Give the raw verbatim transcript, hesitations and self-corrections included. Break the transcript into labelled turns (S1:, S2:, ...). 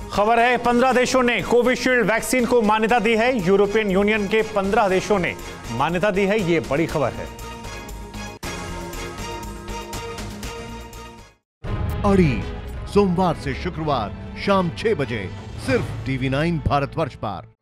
S1: खबर है, पंद्रह देशों ने कोविशील्ड वैक्सीन को मान्यता दी है। यूरोपियन यूनियन के पंद्रह देशों ने मान्यता दी है। ये बड़ी खबर है।
S2: अड़ी सोमवार से शुक्रवार शाम छह बजे सिर्फ टीवी नाइन भारतवर्ष पर।